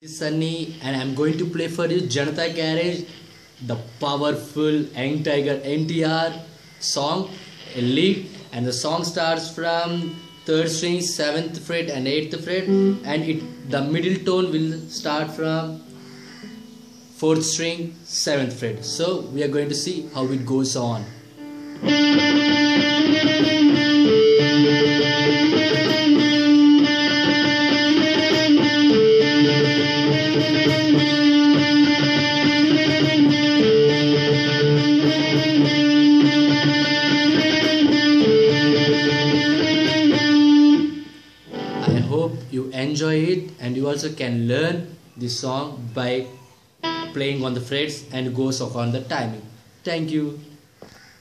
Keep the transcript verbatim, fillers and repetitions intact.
Sunny, and I'm going to play for you Janatha Garage, the powerful Young Tiger N T R song, a lead, and the song starts from third string, seventh fret, and eighth fret, and it the middle tone will start from fourth string, seventh fret. So we are going to see how it goes on. I hope you enjoy it, and you also can learn this song by playing on the frets and goes off on the timing. Thank you.